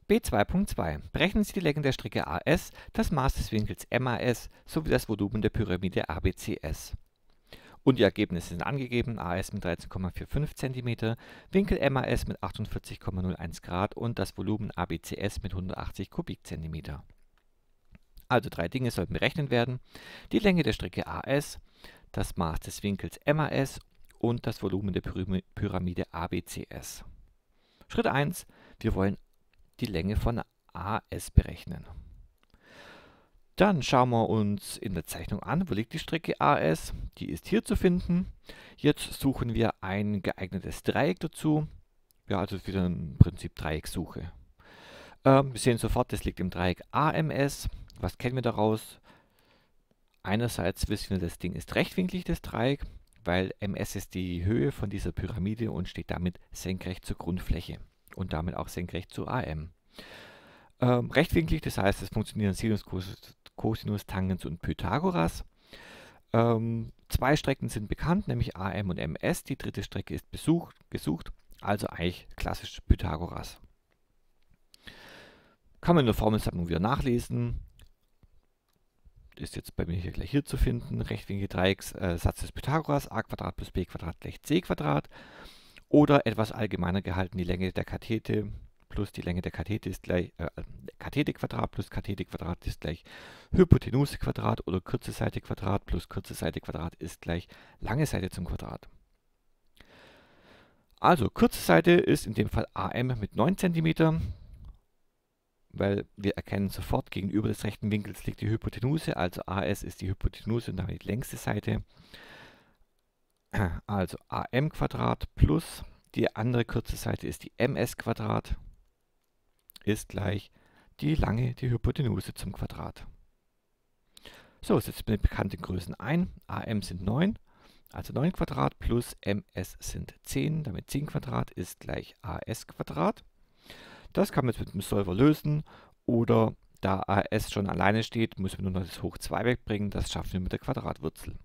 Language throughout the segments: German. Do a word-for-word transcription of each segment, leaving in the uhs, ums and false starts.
B zwei Punkt zwei. Berechnen Sie die Länge der Strecke A S, das Maß des Winkels M A S sowie das Volumen der Pyramide A B C S. Und die Ergebnisse sind angegeben: A S mit dreizehn Komma fünfundvierzig Zentimeter, Winkel M A S mit achtundvierzig Komma null eins Grad und das Volumen A B C S mit hundertachtzig Kubikzentimeter. Also drei Dinge sollten berechnet werden: die Länge der Strecke A S, das Maß des Winkels M A S und das Volumen der Pyramide A B C S. Schritt eins. Wir wollen die Länge von A S berechnen. Dann schauen wir uns in der Zeichnung an, wo liegt die Strecke A S. Die ist hier zu finden. Jetzt suchen wir ein geeignetes Dreieck dazu. Ja, also wieder im Prinzip Dreieckssuche. Ähm, wir sehen sofort, das liegt im Dreieck A M S. Was kennen wir daraus? Einerseits wissen wir, das Ding ist rechtwinklig, das Dreieck, weil M S ist die Höhe von dieser Pyramide und steht damit senkrecht zur Grundfläche und damit auch senkrecht zu A M. Ähm, rechtwinklig, das heißt, es funktionieren Sinus, Cosinus, Tangens und Pythagoras. Ähm, zwei Strecken sind bekannt, nämlich A M und M S. Die dritte Strecke ist besucht, gesucht, also eigentlich klassisch Pythagoras. Kann man in der Formelsammlung wieder nachlesen. Ist jetzt bei mir hier gleich hier zu finden. Rechtwinklige Dreieckssatz des Pythagoras, a Quadrat plus b Quadrat gleich c Quadrat. Oder etwas allgemeiner gehalten, die Länge der Kathete plus die Länge der Kathete ist gleich äh, Kathete Quadrat plus Kathete Quadrat ist gleich Hypotenuse Quadrat oder kurze Seite Quadrat plus kurze Seite Quadrat ist gleich lange Seite zum Quadrat. Also kurze Seite ist in dem Fall A M mit neun Zentimeter, weil wir erkennen sofort, gegenüber des rechten Winkels liegt die Hypotenuse, also A S ist die Hypotenuse und damit die längste Seite. Also A M Quadrat plus die andere kurze Seite ist die M S Quadrat ist gleich die lange, die Hypotenuse zum Quadrat. So, setzen wir die bekannten Größen ein. A M sind neun, also neun Quadrat plus M S sind zehn, damit zehn Quadrat ist gleich A S Quadrat. Das kann man jetzt mit dem Solver lösen oder da A S schon alleine steht, müssen wir nur noch das Hoch zwei wegbringen. Das schaffen wir mit der Quadratwurzel.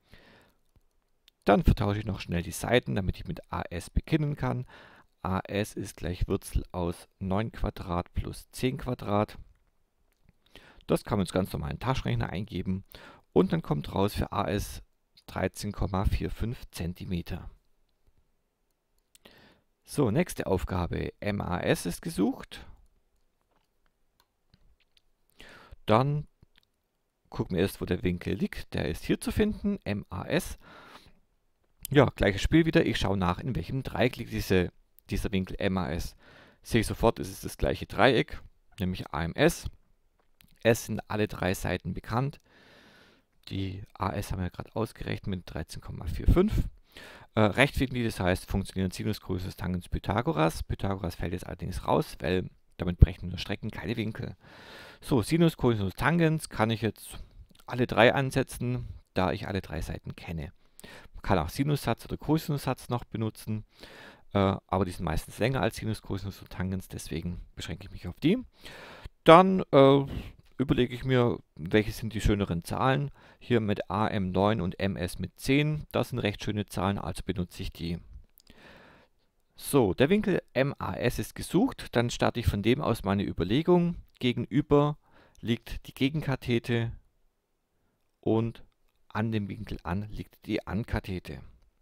Dann vertausche ich noch schnell die Seiten, damit ich mit A S beginnen kann. A S ist gleich Wurzel aus neun Quadrat plus zehn Quadrat. Das kann man jetzt ganz normal in den Taschenrechner eingeben und dann kommt raus für A S dreizehn Komma fünfundvierzig Zentimeter. So, nächste Aufgabe. M A S ist gesucht. Dann gucken wir erst, wo der Winkel liegt. Der ist hier zu finden, M A S. Ja, gleiches Spiel wieder. Ich schaue nach, in welchem Dreieck liegt diese, dieser Winkel M A S. Sehe ich sofort, es ist das gleiche Dreieck, nämlich A M S. S sind alle drei Seiten bekannt. Die A S haben wir gerade ausgerechnet mit dreizehn Komma fünfundvierzig. Äh, rechtwinklig, das heißt, funktionieren Sinus, Cosinus, Tangens, Pythagoras. Pythagoras fällt jetzt allerdings raus, weil damit berechnen nur Strecken, keine Winkel. So, Sinus, Cosinus, Tangens kann ich jetzt alle drei ansetzen, da ich alle drei Seiten kenne. Man kann auch Sinussatz oder Cosinussatz noch benutzen, äh, aber die sind meistens länger als Sinus, Cosinus und Tangens, deswegen beschränke ich mich auf die. Dann äh, überlege ich mir, welche sind die schöneren Zahlen. Hier mit A M neun und M S mit zehn. Das sind recht schöne Zahlen, also benutze ich die. So, der Winkel M A S ist gesucht. Dann starte ich von dem aus meine Überlegung. Gegenüber liegt die Gegenkathete und an dem Winkel an liegt die Ankathete.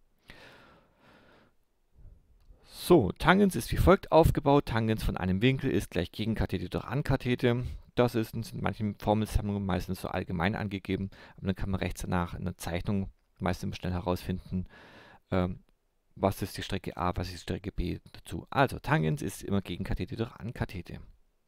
So, Tangens ist wie folgt aufgebaut. Tangens von einem Winkel ist gleich Gegenkathete durch Ankathete. Das ist in manchen Formelsammlungen meistens so allgemein angegeben, aber dann kann man rechts danach in der Zeichnung meistens schnell herausfinden, ähm, was ist die Strecke A, was ist die Strecke B dazu. Also Tangens ist immer Gegenkathete durch Ankathete.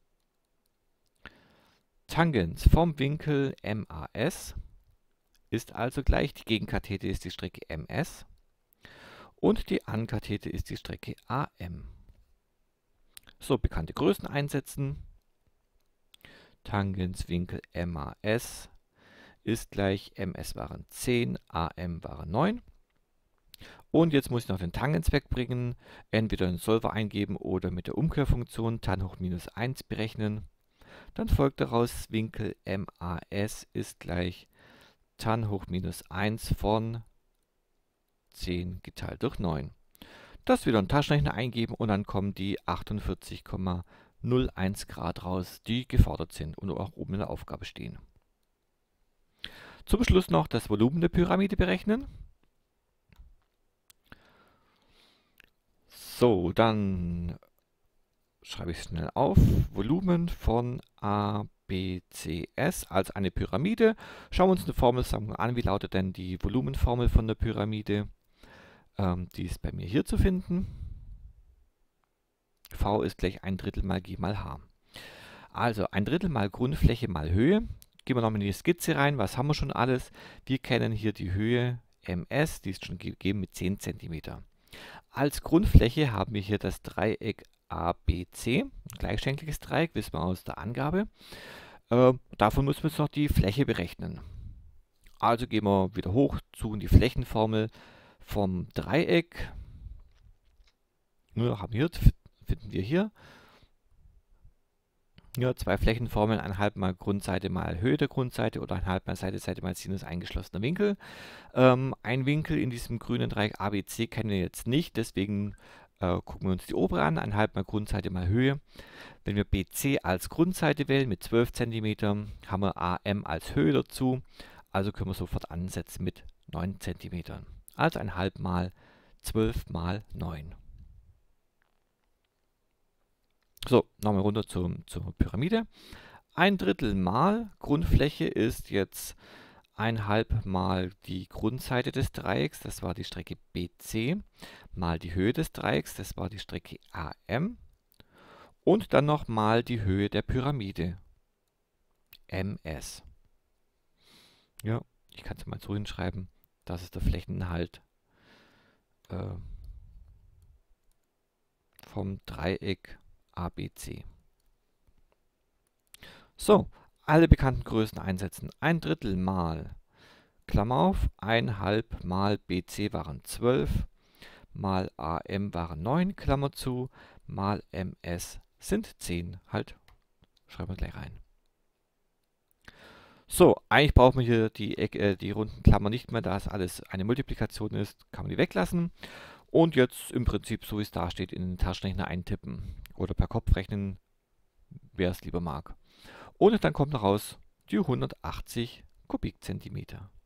Tangens vom Winkel M A S ist also gleich, die Gegenkathete ist die Strecke M S und die Ankathete ist die Strecke A M. So, bekannte Größen einsetzen. Tangenswinkel M A S ist gleich M S waren zehn, A M waren neun. Und jetzt muss ich noch den Tangens wegbringen, entweder in den Solver eingeben oder mit der Umkehrfunktion tan hoch minus eins berechnen. Dann folgt daraus, Winkel M A S ist gleich tan hoch minus eins von zehn geteilt durch neun. Das wieder in den Taschenrechner eingeben und dann kommen die achtundvierzig Komma null Komma eins Grad raus, die gefordert sind und auch oben in der Aufgabe stehen. Zum Schluss noch das Volumen der Pyramide berechnen. So, dann schreibe ich es schnell auf. Volumen von A B C S als eine Pyramide. Schauen wir uns eine Formelsammlung an. Wie lautet denn die Volumenformel von der Pyramide? Ähm, die ist bei mir hier zu finden. V ist gleich ein Drittel mal G mal H. Also ein Drittel mal Grundfläche mal Höhe. Gehen wir nochmal in die Skizze rein. Was haben wir schon alles? Wir kennen hier die Höhe M S, die ist schon gegeben mit zehn Zentimeter. Als Grundfläche haben wir hier das Dreieck A B C, ein gleichschenkliges Dreieck, wissen wir aus der Angabe. Äh, davon müssen wir jetzt noch die Fläche berechnen. Also gehen wir wieder hoch, suchen die Flächenformel vom Dreieck. Ja, haben wir hier, finden wir hier. Ja, zwei Flächenformeln, ein halb mal Grundseite mal Höhe der Grundseite oder ein halb mal Seite, Seite mal Sinus eingeschlossener Winkel. Ähm, ein Winkel in diesem grünen Dreieck A B C kennen wir jetzt nicht, deswegen äh, gucken wir uns die obere an, ein halb mal Grundseite mal Höhe. Wenn wir B C als Grundseite wählen mit zwölf Zentimeter, haben wir A M als Höhe dazu, also können wir sofort ansetzen mit neun Zentimeter. Also ein halb mal zwölf mal neun. So, nochmal runter zum, zur Pyramide. Ein Drittel mal Grundfläche ist jetzt ein halb mal die Grundseite des Dreiecks, das war die Strecke B C, mal die Höhe des Dreiecks, das war die Strecke A M, und dann noch mal die Höhe der Pyramide, M S. Ja, ich kann es mal so hinschreiben, das ist der Flächeninhalt äh, vom Dreieck A B C. So, alle bekannten Größen einsetzen. Ein Drittel mal, Klammer auf, ein halb mal B C waren zwölf, mal A M waren neun, Klammer zu, mal M S sind zehn. Halt, schreiben wir gleich rein. So, eigentlich braucht man hier die, äh, die runden Klammern nicht mehr, da es alles eine Multiplikation ist, kann man die weglassen. Und jetzt im Prinzip, so wie es da steht, in den Taschenrechner eintippen oder per Kopf rechnen, wer es lieber mag. Und dann kommt raus die hundertachtzig Kubikzentimeter.